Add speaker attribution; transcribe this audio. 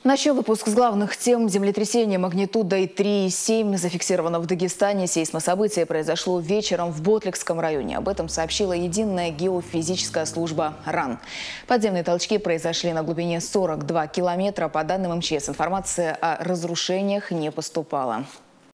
Speaker 1: Начал выпуск с главных тем. Землетрясение магнитудой 3,7 зафиксировано в Дагестане. Сейсмособытие произошло вечером в Ботликском районе. Об этом сообщила единая геофизическая служба РАН. Подземные толчки произошли на глубине 42 километра. По данным МЧС, информация о разрушениях не поступала.